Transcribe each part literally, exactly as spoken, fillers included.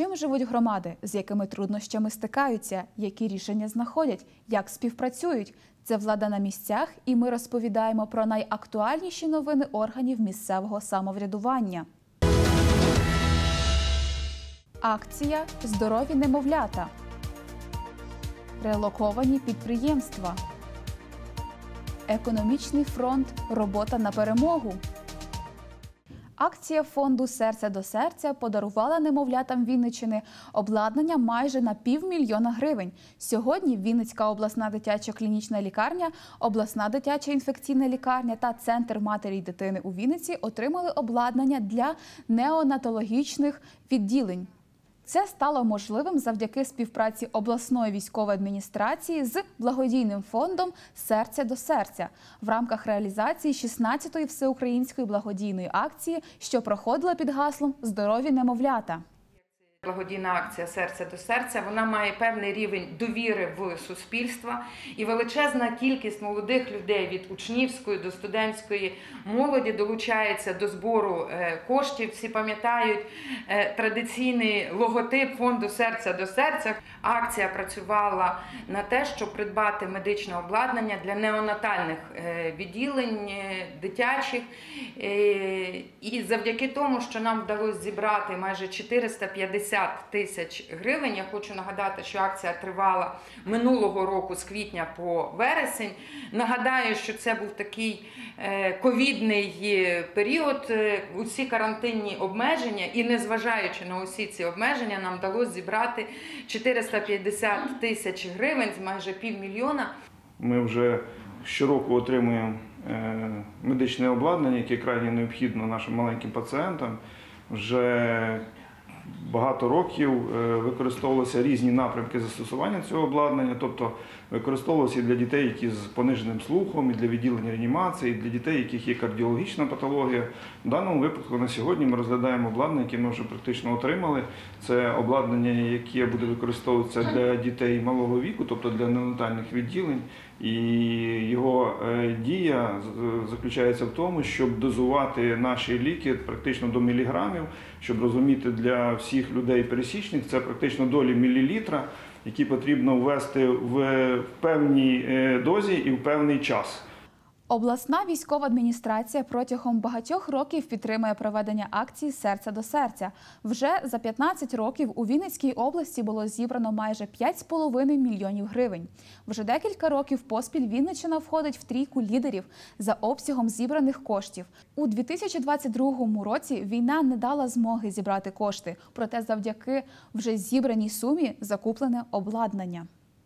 Чим живуть громади, з якими труднощами стикаються, які рішення знаходять, як співпрацюють? Це «Влада на місцях», і ми розповідаємо про найактуальніші новини органів місцевого самоврядування. Акція «Здорові немовлята». Релоковані підприємства. Економічний фронт. Робота на перемогу. Акція фонду «Серце до серця» подарувала немовлятам Вінниччини обладнання майже на півмільйона гривень. Сьогодні Вінницька обласна дитяча клінічна лікарня, обласна дитяча інфекційна лікарня та Центр матері й дитини у Вінниці отримали обладнання для неонатологічних відділень. Це стало можливим завдяки співпраці обласної військової адміністрації з благодійним фондом «Серце до серця» в рамках реалізації шістнадцятої всеукраїнської благодійної акції, що проходила під гаслом «Здорові немовлята». Благодійна акція «Серце до серця», вона має певний рівень довіри в суспільство, і величезна кількість молодих людей від учнівської до студентської молоді долучається до збору коштів. Всі пам'ятають традиційний логотип фонду «Серце до серця». Акція працювала на те, щоб придбати медичне обладнання для неонатальних відділень дитячих. І завдяки тому, що нам вдалося зібрати майже чотириста п'ятдесят тисяч гривень. Я хочу нагадати, що акція тривала минулого року з квітня по вересень. Нагадаю, що це був такий е, ковідний період, е, усі карантинні обмеження, і незважаючи на усі ці обмеження, нам вдалося зібрати чотириста п'ятдесят тисяч гривень з майже півмільйона. Ми вже щороку отримуємо е, медичне обладнання, яке крайне необхідно нашим маленьким пацієнтам. Вже багато років використовувалися різні напрямки застосування цього обладнання, тобто використовувалося і для дітей, які з пониженим слухом, і для відділення реанімації, і для дітей, яких є кардіологічна патологія. В даному випадку на сьогодні ми розглядаємо обладнання, яке ми вже практично отримали. Це обладнання, яке буде використовуватися для дітей малого віку, тобто для неонатальних відділень. І його дія заключається в тому, щоб дозувати наші ліки практично до міліграмів, щоб розуміти для всіх людей пересічних, це практично долі мілілітра, які потрібно ввести в певній дозі і в певний час. Обласна військова адміністрація протягом багатьох років підтримує проведення акції «Серце до серця». Вже за п'ятнадцять років у Вінницькій області було зібрано майже п'ять з половиною мільйонів гривень. Вже декілька років поспіль Вінниччина входить в трійку лідерів за обсягом зібраних коштів. У дві тисячі двадцять другому році війна не дала змоги зібрати кошти, проте завдяки вже зібраній сумі закуплене обладнання.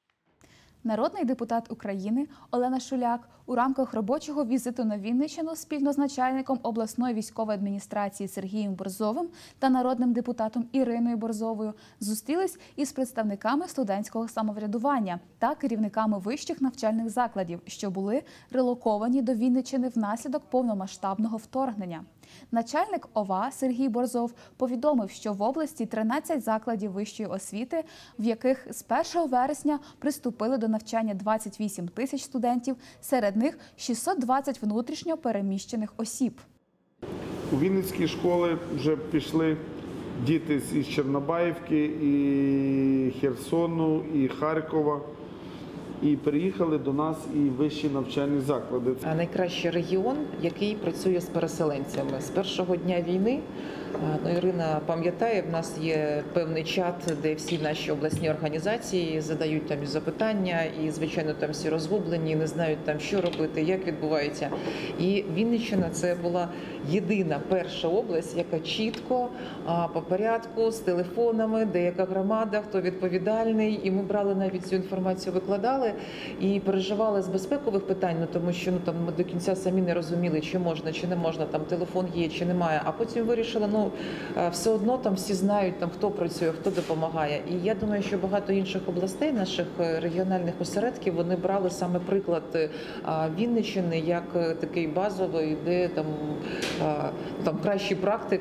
Народний депутат України Олена Шуляк у рамках робочого візиту на Вінниччину спільно з начальником обласної військової адміністрації Сергієм Борзовим та народним депутатом Іриною Борзовою зустрілись із представниками студентського самоврядування та керівниками вищих навчальних закладів, що були релоковані до Вінниччини внаслідок повномасштабного вторгнення. Начальник ОВА Сергій Борзов повідомив, що в області тринадцять закладів вищої освіти, в яких з першого вересня приступили до навчання двадцять вісім тисяч студентів, серед них шістсот двадцять внутрішньо переміщених осіб. У Вінницькі школи вже пішли діти з Чорнобаївки, і Херсону, і Харкова. І приїхали до нас і вищі навчальні заклади. Найкращий регіон, який працює з переселенцями. З першого дня війни, ну, Ірина пам'ятає, в нас є певний чат, де всі наші обласні організації задають там запитання, і, звичайно, там всі розгублені, не знають там, що робити, як відбувається. І Вінниччина – це була єдина перша область, яка чітко, по порядку, з телефонами, де яка громада, хто відповідальний. І ми брали навіть цю інформацію, викладали і переживали з безпекових питань, ну, тому що ну, там, ми до кінця самі не розуміли, чи можна, чи не можна, там телефон є, чи немає. А потім вирішили, ну, все одно там всі знають, там, хто працює, хто допомагає. І я думаю, що багато інших областей, наших регіональних осередків, вони брали саме приклад Вінниччини як такий базовий, де там, там кращі практики.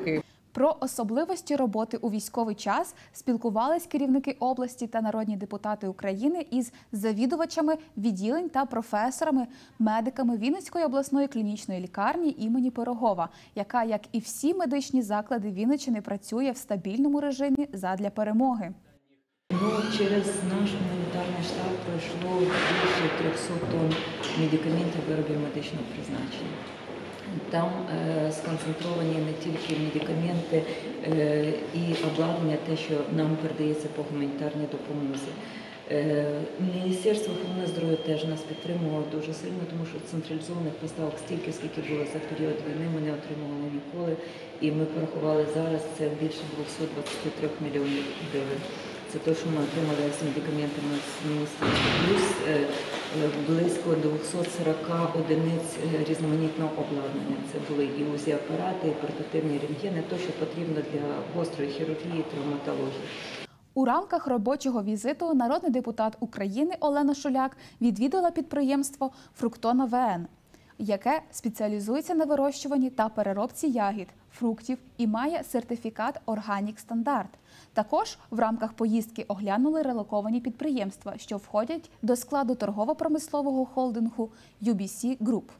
Про особливості роботи у військовий час спілкувались керівники області та народні депутати України із завідувачами відділень та професорами, медиками Вінницької обласної клінічної лікарні імені Пирогова, яка, як і всі медичні заклади Вінниччини, працює в стабільному режимі задля перемоги. Ну, через наш гуманітарний штаб пройшло більше трьохсот тонн медикаментів виробів медичного призначення. Там е, сконцентровані не тільки медикаменти е, і обладнання, те, що нам передається по гуманітарній допомозі. Е, Міністерство охорони здоров'я теж нас підтримувало дуже сильно, тому що централізованих поставок стільки, скільки було за період війни, ми не отримували ніколи. І ми порахували зараз, це більше двохсот двадцяти трьох мільйонів гривень. Це те, що ми отримали з медикаментами з міністерства. Плюс е, близько двохсот сорока одиниць різноманітного обладнання. Це були і УЗІ-апарати, і портативні рентгени, те, що потрібно для гострої хірургії, травматології. У рамках робочого візиту народний депутат України Олена Шуляк відвідала підприємство «Фруктона ВН», яке спеціалізується на вирощуванні та переробці ягід, фруктів і має сертифікат «Органік Стандарт». Також в рамках поїздки оглянули релоковані підприємства, що входять до складу торгово-промислового холдингу ю бі сі Груп.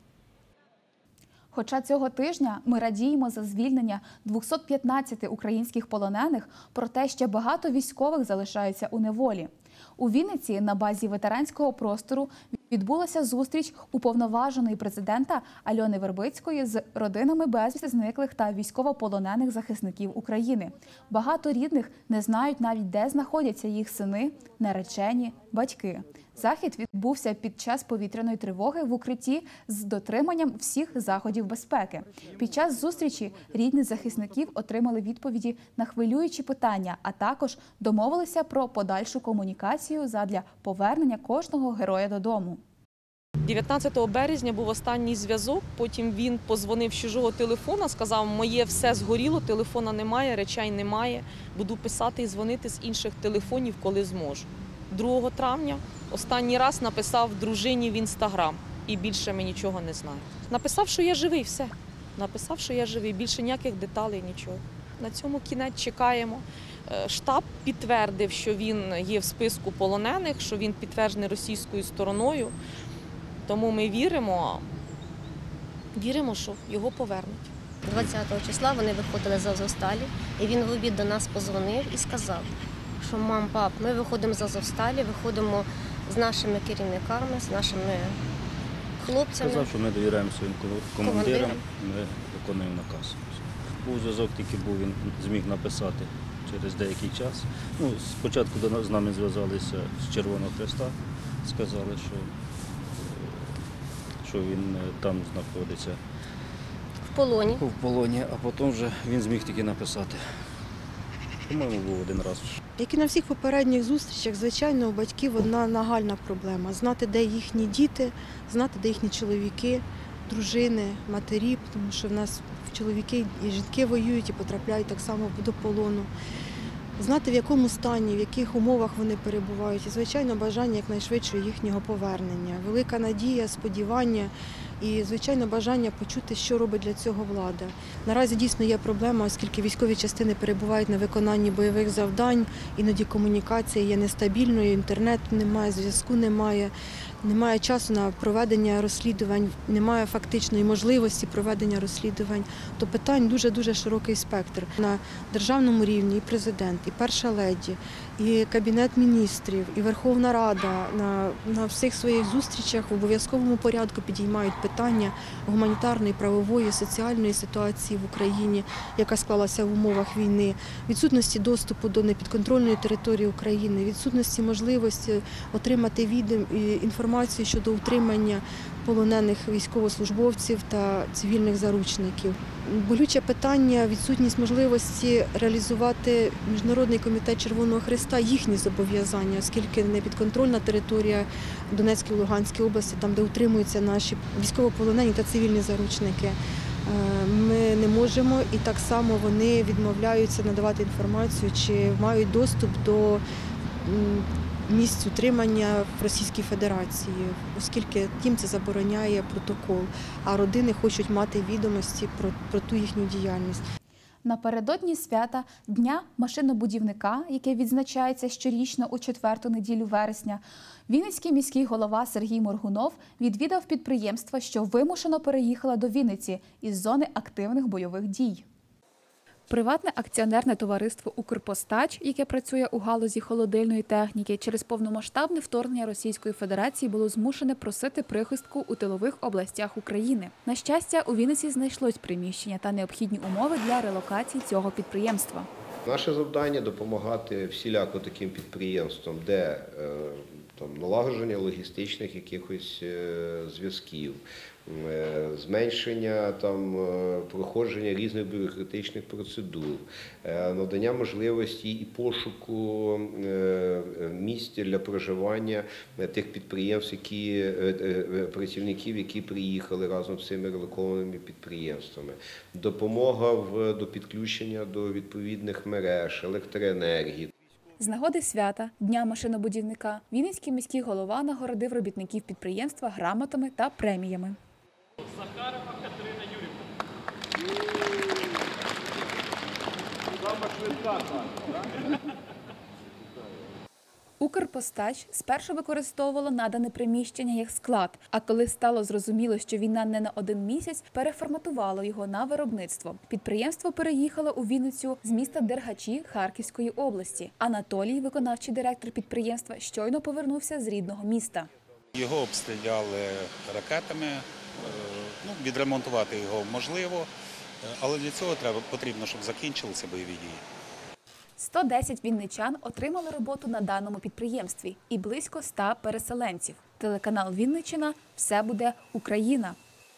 Хоча цього тижня ми радіємо за звільнення двохсот п'ятнадцяти українських полонених, проте ще багато військових залишаються у неволі. У Вінниці на базі ветеранського простору відбулася зустріч уповноваженої президента Альони Вербицької з родинами безвісти зниклих та військовополонених захисників України. Багато рідних не знають навіть, де знаходяться їх сини, наречені, батьки. Захід відбувся під час повітряної тривоги в укритті з дотриманням всіх заходів безпеки. Під час зустрічі рідні захисників отримали відповіді на хвилюючі питання, а також домовилися про подальшу комунікацію задля повернення кожного героя додому. дев'ятнадцятого березня був останній зв'язок, потім він позвонив з чужого телефона, сказав, моє все згоріло, телефона немає, речей немає, буду писати і дзвонити з інших телефонів, коли зможу. другого травня останній раз написав дружині в Інстаграм і більше ми нічого не знаємо. Написав, що я живий, все. Написав, що я живий, більше ніяких деталей, нічого. На цьому кінець чекаємо. Штаб підтвердив, що він є в списку полонених, що він підтверджений російською стороною. Тому ми віримо, віримо, що його повернуть. двадцятого числа вони виходили з Азовсталі, і він в обід до нас позвонив і сказав, що мам, пап, ми виходимо з Азовсталі, виходимо з нашими керівниками, з нашими хлопцями. Сказав, що ми довіряємо своїм командирам, ми виконуємо наказ. Був зв'язок, тільки був, він зміг написати через деякий час. Ну, спочатку до нас, з нами зв'язалися з Червоного Хреста, сказали, що, що він там знаходиться. В полоні. В полоні, а потім вже він зміг тільки написати. По-моєму, був один раз. Як і на всіх попередніх зустрічах, звичайно, у батьків одна нагальна проблема – знати, де їхні діти, знати, де їхні чоловіки, дружини, матері, тому що в нас чоловіки і жінки воюють і потрапляють так само до полону. Знати, в якому стані, в яких умовах вони перебувають, і, звичайно, бажання якнайшвидшого їхнього повернення. Велика надія, сподівання і, звичайно, бажання почути, що робить для цього влада. Наразі дійсно є проблема, оскільки військові частини перебувають на виконанні бойових завдань, іноді комунікація є нестабільною, інтернету немає, зв'язку немає. Немає часу на проведення розслідувань, немає фактичної можливості проведення розслідувань. То питань дуже-дуже широкий спектр. На державному рівні і президент, і перша леді, і Кабінет міністрів, і Верховна Рада на, на всіх своїх зустрічах в обов'язковому порядку підіймають питання гуманітарної, правової, соціальної ситуації в Україні, яка склалася в умовах війни, відсутності доступу до непідконтрольної території України, відсутності можливості отримати відом інформацію щодо утримання полонених військовослужбовців та цивільних заручників. Болюче питання – відсутність можливості реалізувати Міжнародний комітет Червоного Хреста їхні зобов'язання, оскільки непідконтрольна територія Донецької і Луганської області, там, де утримуються наші військовополонені та цивільні заручники, ми не можемо, і так само вони відмовляються надавати інформацію, чи мають доступ до місць утримання в Російській Федерації, оскільки їм це забороняє протокол, а родини хочуть мати відомості про, про ту їхню діяльність. Напередодні свята Дня машинобудівника, яке відзначається щорічно у четверту неділю вересня, Вінницький міський голова Сергій Моргунов відвідав підприємства, що вимушено переїхало до Вінниці із зони активних бойових дій. Приватне акціонерне товариство «Укрпостач», яке працює у галузі холодильної техніки, через повномасштабне вторгнення Російської Федерації було змушене просити прихистку у тилових областях України. На щастя, у Вінниці знайшлось приміщення та необхідні умови для релокації цього підприємства. Наше завдання – допомагати всіляко таким підприємствам, де там, налагодження логістичних якихось зв'язків, зменшення там, проходження різних бюрократичних процедур, надання можливості і пошуку місць для проживання тих підприємств, які, працівників, які приїхали разом з цими релокованими підприємствами, допомога в, до підключення до відповідних мереж, електроенергії. З нагоди свята Дня машинобудівника Вінницький міський голова нагородив робітників підприємства грамотами та преміями. Захарова Катерина Юрівна. «Укрпостач» спершу використовувало надане приміщення як склад, а коли стало зрозуміло, що війна не на один місяць, переформатувало його на виробництво. Підприємство переїхало у Вінницю з міста Дергачі Харківської області. Анатолій, виконавчий директор підприємства, щойно повернувся з рідного міста. Його обстріляли ракетами, ну, відремонтувати його можливо, але для цього треба, потрібно, щоб закінчилися бойові дії. сто десять вінничан отримали роботу на даному підприємстві і близько ста переселенців. Телеканал «Вінниччина» – все буде Україна.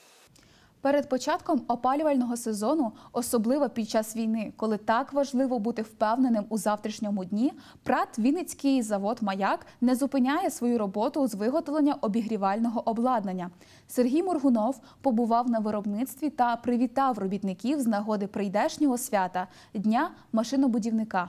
Перед початком опалювального сезону, особливо під час війни, коли так важливо бути впевненим у завтрашньому дні, ПРАТ «Вінницький завод «Маяк» не зупиняє свою роботу з виготовлення обігрівального обладнання. Сергій Моргунов побував на виробництві та привітав робітників з нагоди прийдешнього свята – Дня машинобудівника.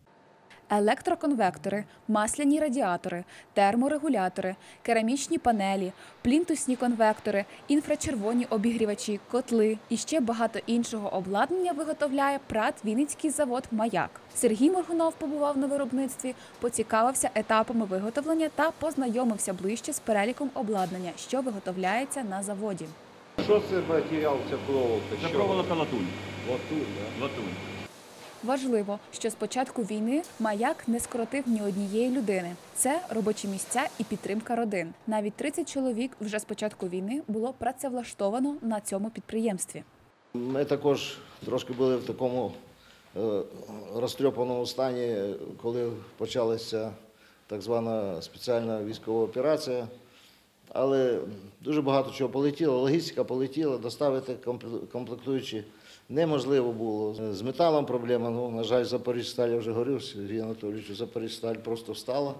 Електроконвектори, масляні радіатори, терморегулятори, керамічні панелі, плінтусні конвектори, інфрачервоні обігрівачі, котли і ще багато іншого обладнання виготовляє ПРАТ «Вінницький завод «Маяк». Сергій Моргунов побував на виробництві, поцікавився етапами виготовлення та познайомився ближче з переліком обладнання, що виготовляється на заводі. Що це матеріал, ця проволока? Це проволока латунь. Латунь, да? Латунь. Важливо, що з початку війни «Маяк» не скоротив ні однієї людини. Це робочі місця і підтримка родин. Навіть тридцять чоловік вже з початку війни було працевлаштовано на цьому підприємстві. Ми також трошки були в такому е, розтрьопаному стані, коли почалася так звана спеціальна військова операція. Але дуже багато чого полетіло, логістика полетіла, доставити комплектуючі неможливо було. З металом проблема, ну, на жаль, Запоріжсталь, я вже говорив, Сергій Анатолійович, Запоріжсталь просто встала.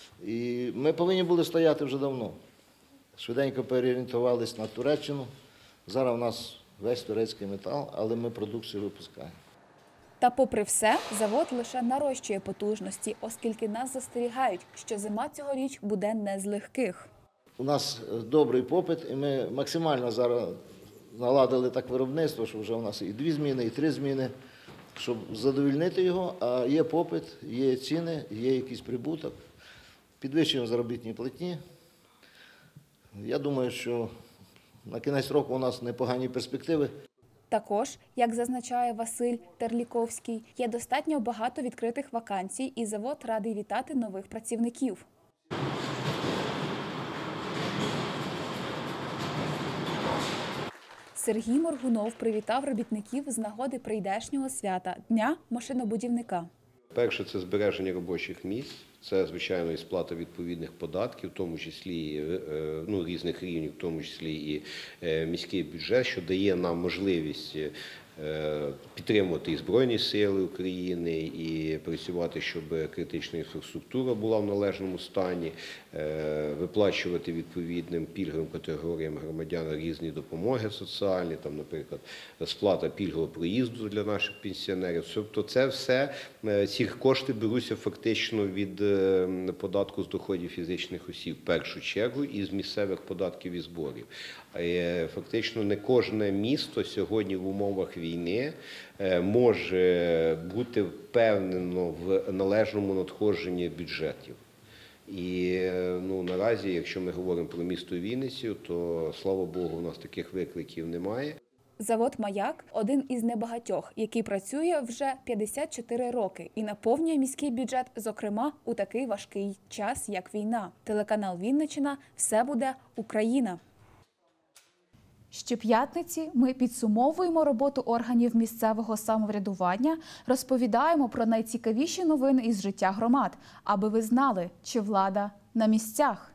І ми повинні були стояти вже давно. Швиденько переорієнтувалися на Туреччину. Зараз у нас весь турецький метал, але ми продукцію випускаємо. Та попри все, завод лише нарощує потужності, оскільки нас застерігають, що зима цьогоріч буде не з легких. У нас добрий попит, і ми максимально зараз наладили так виробництво, що вже у нас і дві зміни, і три зміни, щоб задовольнити його, а є попит, є ціни, є якийсь прибуток. Підвищуємо заробітні платні. Я думаю, що на кінець року у нас непогані перспективи. Також, як зазначає Василь Терліковський, є достатньо багато відкритих вакансій, і завод радий вітати нових працівників. Сергій Моргунов привітав робітників з нагоди прийдешнього свята – Дня машинобудівника. Перше – це збереження робочих місць, це, звичайно, і сплата відповідних податків, в тому числі ну, різних рівнів, в тому числі і міський бюджет, що дає нам можливість підтримувати і Збройні Сили України, і працювати, щоб критична інфраструктура була в належному стані, виплачувати відповідним пільговим категоріям громадян різні допомоги соціальні, там, наприклад, сплата пільгового проїзду для наших пенсіонерів. Тобто це все, ці кошти беруться фактично від податку з доходів фізичних осіб в першу чергу і з місцевих податків і зборів. Е, Фактично не кожне місто сьогодні в умовах війни е, може бути впевнено в належному надходженні бюджетів. І ну, наразі, якщо ми говоримо про місто Вінницю, то, слава Богу, у нас таких викликів немає. Завод «Маяк» – один із небагатьох, який працює вже п'ятдесят чотири роки і наповнює міський бюджет, зокрема, у такий важкий час, як війна. Телеканал «Вінниччина» – все буде Україна. Щоп'ятниці ми підсумовуємо роботу органів місцевого самоврядування, розповідаємо про найцікавіші новини із життя громад, аби ви знали, чи влада на місцях.